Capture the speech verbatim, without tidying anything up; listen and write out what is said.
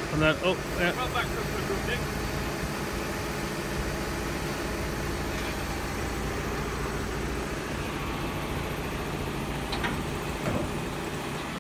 And then, oh, yeah. Well back up for a good Nick.